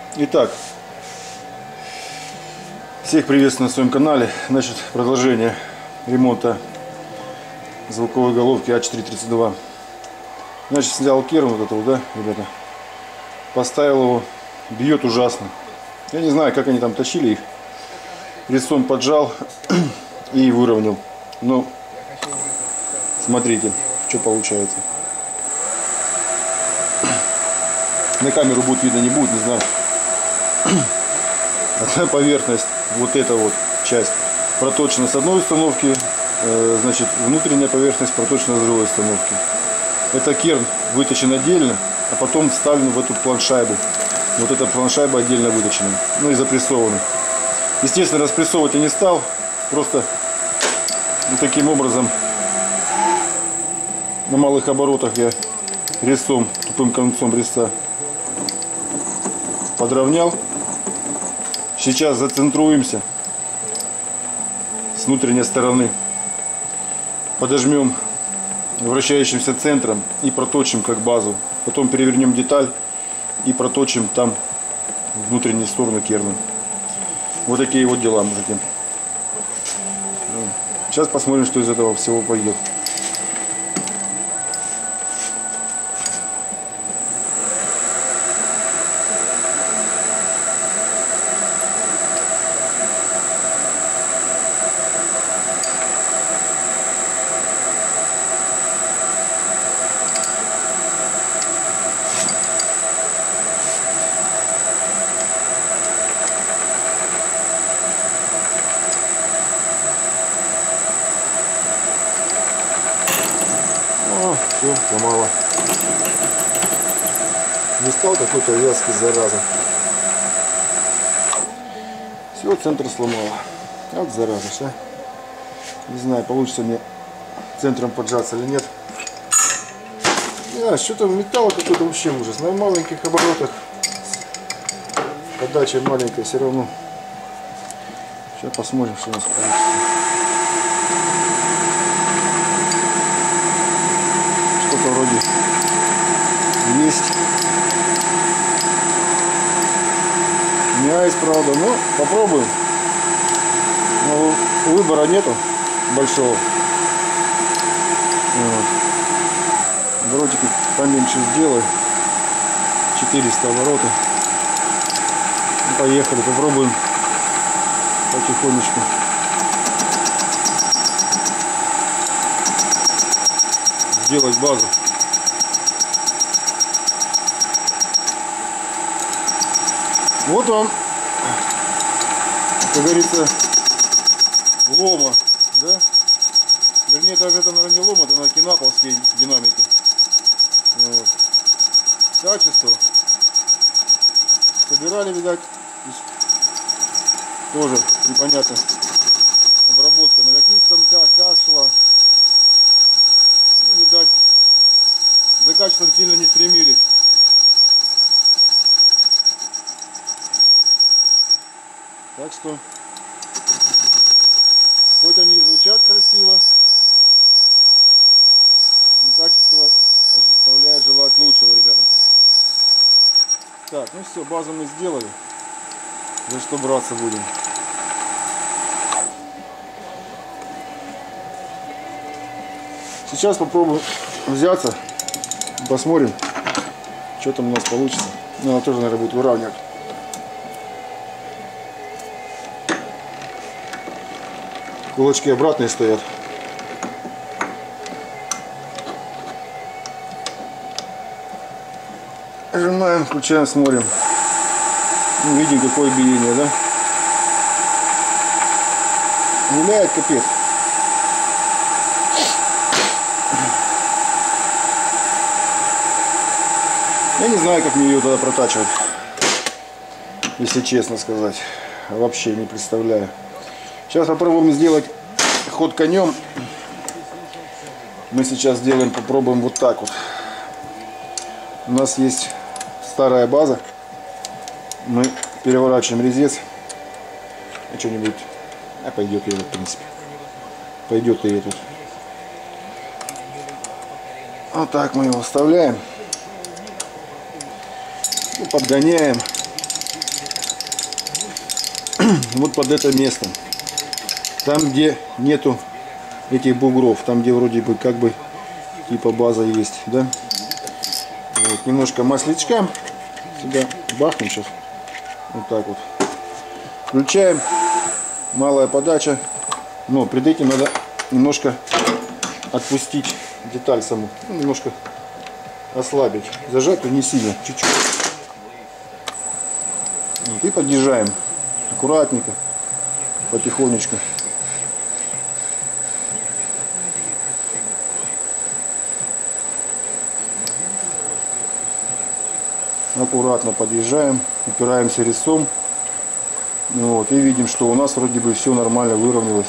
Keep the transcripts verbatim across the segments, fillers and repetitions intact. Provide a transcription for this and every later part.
Итак, всех приветствую на своем канале. Значит, продолжение ремонта звуковой головки А четыре тридцать два. Значит, снял керн вот этого, да, ребята. Поставил его, бьет ужасно. Я не знаю, как они там точили их. Резцом поджал и выровнял. Ну, смотрите, что получается. На камеру будет видно, не будет, не знаю. Одна поверхность, вот эта вот часть, проточена с одной установки, значит, внутренняя поверхность проточена с другой установки. Это керн выточен отдельно, а потом вставлен в эту планшайбу. Вот эта планшайба отдельно выточена, ну и запрессована. Естественно, распрессовывать я не стал, просто вот таким образом на малых оборотах я резцом, тупым концом резца подровнял. Сейчас зацентруемся с внутренней стороны, подожмем вращающимся центром и проточим как базу. Потом перевернем деталь и проточим там внутреннюю сторону керна. Вот такие вот дела, мужики. Сейчас посмотрим, что из этого всего пойдет. Все, сломала. Не стал какой-то вязкий, зараза. Все, центр сломала. Вот зараза, что? Не знаю, получится мне центром поджаться или нет. Да, что-то металла какой-то вообще ужас. На маленьких оборотах подача маленькая все равно. Сейчас посмотрим, что у нас получится. Вроде есть. Мясь, правда, но попробуем. Но выбора нету большого. Вот. Оборотики поменьше сделаю. четыреста оборотов. Ну, поехали, попробуем потихонечку. Сделать базу. Вот он, как говорится, лома, да? Вернее, даже это, наверное, не лома, это на кинаповские динамики. Вот. Качество. Собирали, видать, тоже непонятно. Обработка на каких станках, как шла. Ну, видать, за качеством сильно не стремились. Так что, хоть они и звучат красиво, но качество оставляет желать лучшего, ребята. Так, ну все, базу мы сделали. За что браться будем? Сейчас попробуем взяться, посмотрим, что там у нас получится. Ну, она тоже, наверное, будет выравнивать. Кулачки обратные стоят. Нажимаем, включаем, смотрим. Ну, видим, какое биение, да? Гуляет капец. Я не знаю, как мне ее тогда протачивать, если честно сказать. Вообще не представляю. Сейчас попробуем сделать ход конем. Мы сейчас сделаем, попробуем вот так вот. У нас есть старая база. Мы переворачиваем резец. А что-нибудь. А пойдет и этот, в принципе. Пойдет и этот. Вот так мы его вставляем. И подгоняем. вот под это место. Там, где нету этих бугров, там, где вроде бы как бы типа база есть, да? Вот, немножко масличка сюда бахнем сейчас. Вот так вот. Включаем. Малая подача. Но перед этим надо немножко отпустить деталь саму. Ну, немножко ослабить. Зажать, но не сильно. Чуть-чуть. Вот, и подъезжаем. Аккуратненько. Потихонечку. Аккуратно подъезжаем, упираемся резцом. Вот, и видим, что у нас вроде бы все нормально выровнялось.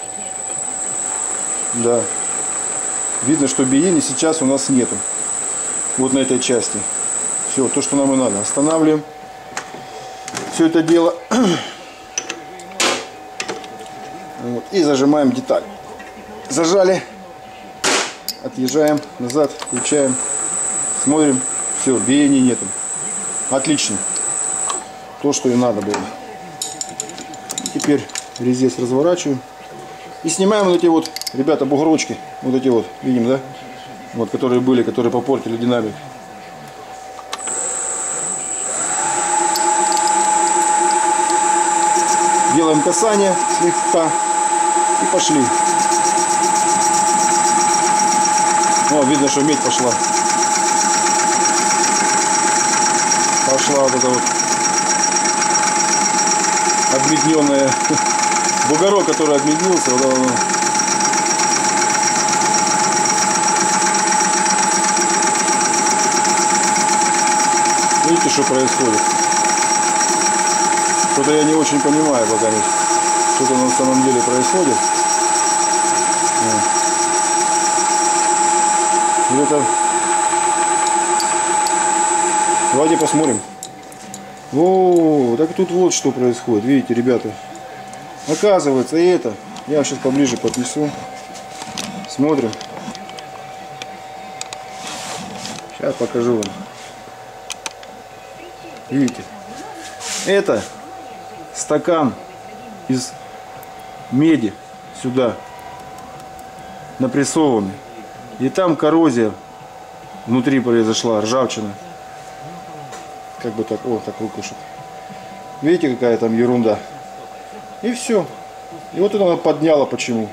Да. Видно, что биений сейчас у нас нету. Вот на этой части. Все, то, что нам и надо. Останавливаем все это дело. Вот, и зажимаем деталь. Зажали. Отъезжаем назад, включаем. Смотрим. Все, биений нету. Отлично. То, что и надо было. Теперь резец разворачиваем. И снимаем вот эти вот, ребята, бугорочки. Вот эти вот, видим, да? Вот, которые были, которые попортили динамик. Делаем касание слегка. И пошли. О, видно, что медь пошла. Пошла вот эта вот обмедненная бугорок, который обмеднился. Вот оно. Видите, что происходит? Что-то я не очень понимаю пока. Что-то на самом деле происходит. И это... Давайте посмотрим. О, так тут вот что происходит. Видите, ребята. Оказывается, и это. Я сейчас поближе поднесу. Смотрим. Сейчас покажу вам. Видите. Это стакан из меди сюда напрессованный. И там коррозия внутри произошла, ржавчина. Как бы так, о, так руку, чтобы. Видите, какая там ерунда. И все. И вот это она подняла почему.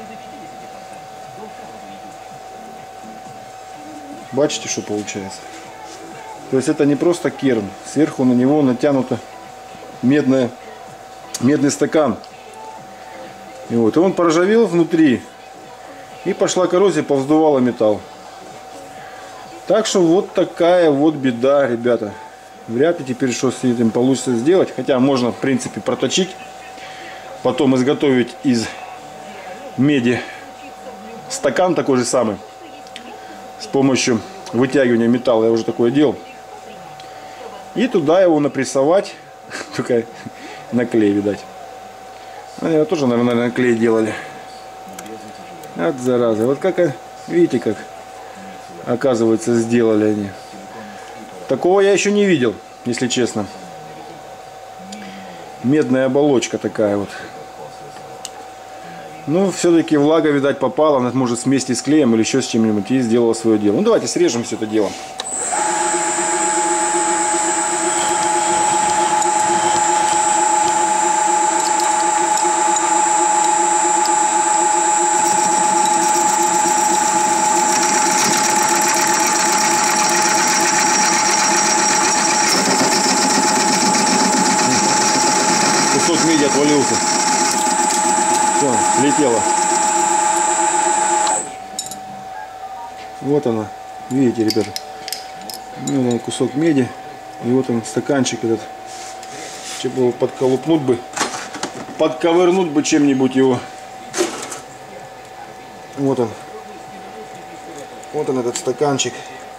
Бачите, что получается? То есть это не просто керн. Сверху на него натянуто медная, медный стакан. И вот и он поржавел внутри. И пошла коррозия, повздувала металл. Так что вот такая вот беда, ребята. Вряд ли теперь что с этим получится сделать. Хотя можно, в принципе, проточить. Потом изготовить из меди стакан такой же самый. С помощью вытягивания металла. Я уже такое делал. И туда его напрессовать. Только на клей, видать. Они тоже, наверное, на клей делали. От зараза. Вот как, видите, как оказывается сделали они. Такого я еще не видел, если честно. Медная оболочка такая вот. Ну, все-таки влага, видать, попала. Она может вместе с клеем или еще с чем-нибудь и сделала свое дело. Ну, давайте срежем все это дело. Кусок меди отвалился. Все, слетело. Вот она. Видите, ребята. Вот он, кусок меди. И вот он, стаканчик этот. Че бы его подколупнуть бы. Подковырнуть бы чем-нибудь его. Вот он. Вот он, этот стаканчик.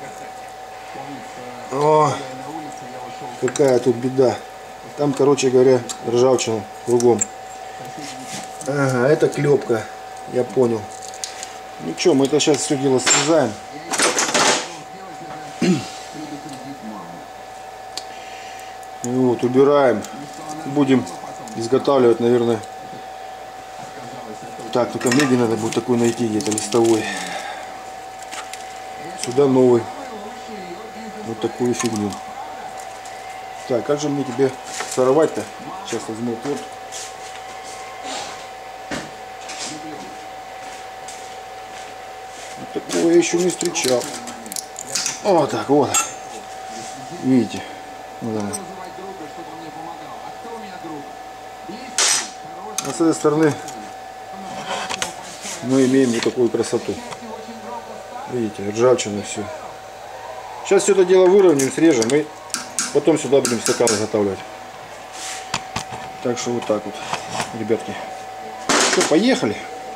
О, какая тут беда. Там, короче говоря, ржавчина кругом. Ага, это клепка. Я понял. Ничего, мы это сейчас все дело срезаем. И вот, убираем. Будем изготавливать, наверное. Так, только мне надо будет такой найти где-то листовой. Сюда новый. Вот такую фигню. Так, как же мне тебе сорвать-то? Сейчас возьму отвертку. Вот такого я еще не встречал. Вот так вот. Видите? Да. А с этой стороны мы имеем вот такую красоту. Видите, ржавчина все. Сейчас все это дело выровняем, срежем и потом сюда будем стакан изготавливать. Так что вот так вот, ребятки. Все, поехали.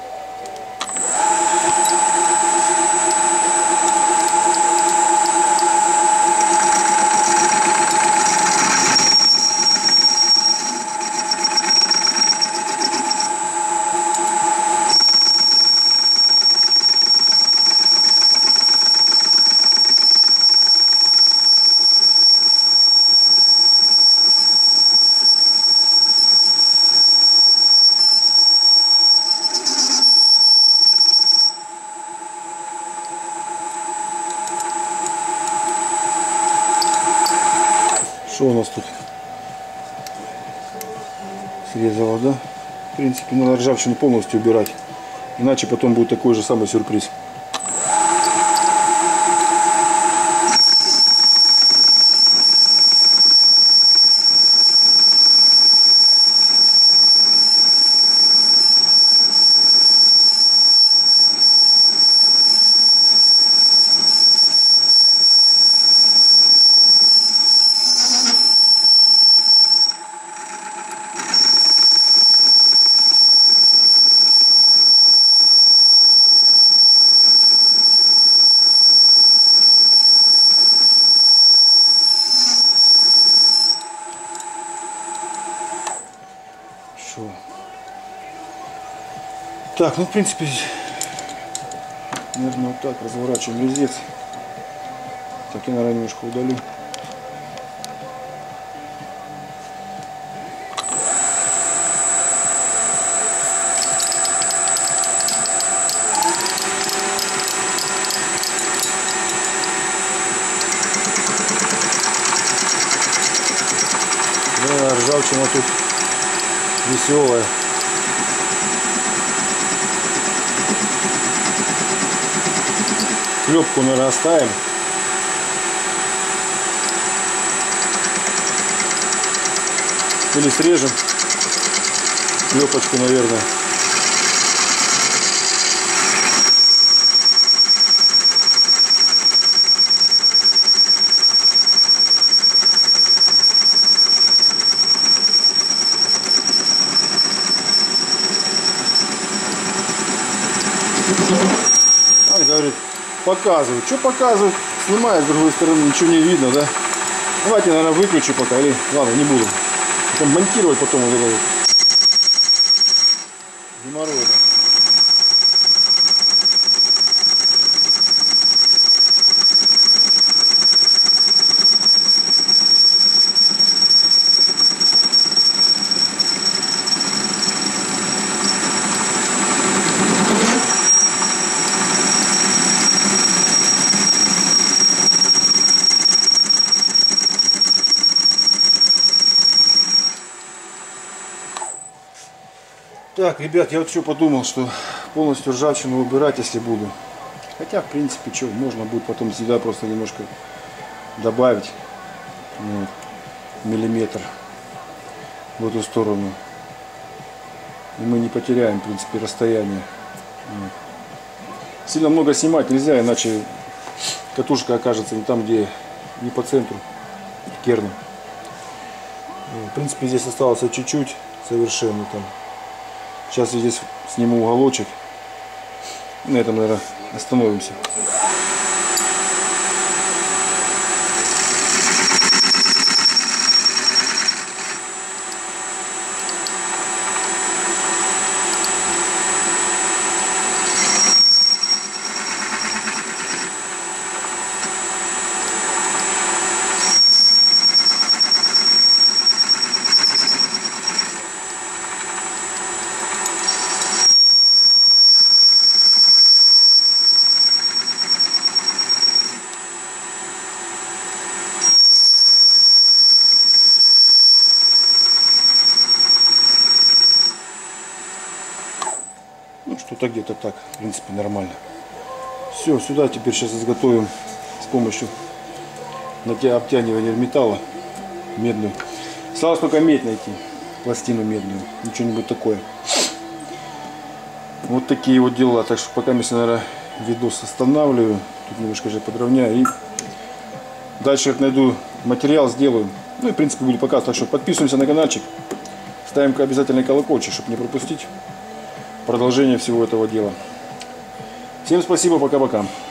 Что у нас тут? Срезала, да? В принципе, надо ржавчину полностью убирать. Иначе потом будет такой же самый сюрприз. Так, ну в принципе, наверное, вот так разворачиваем резец. Так, я, наверное, немножко удалю. Да, ржавчина тут веселая. Клепку, наверное, оставим. Или срежем клепочку, наверное. Он говорит, показывают. Что показывают? Снимаю с другой стороны, ничего не видно, да? Давайте, наверное, выключу пока. Или, ладно, не буду. Потом монтировать потом вот это вот. Геморрой, да. Так, ребят, я вот что подумал, что полностью ржавчину убирать, если буду. Хотя, в принципе, что, можно будет потом сюда просто немножко добавить, ну, миллиметр в эту сторону. И мы не потеряем, в принципе, расстояние. Сильно много снимать нельзя, иначе катушка окажется не там, где, не по центру керна. В принципе, здесь осталось чуть-чуть совершенно там. Сейчас я здесь сниму уголочек. На этом, наверное, остановимся. что-то где-то так, в принципе, нормально. Все, сюда теперь сейчас изготовим с помощью обтягивания металла медную. Осталось только медь найти, пластину медную, ничего-нибудь такое. Вот такие вот дела. Так что пока я, наверное, видос останавливаю. Тут немножко же подровняю. И дальше как найду материал, сделаю. Ну и в принципе буду показывать. Так что подписываемся на каналчик. Ставим обязательно колокольчик, чтобы не пропустить продолжение всего этого дела. Всем спасибо, пока-пока.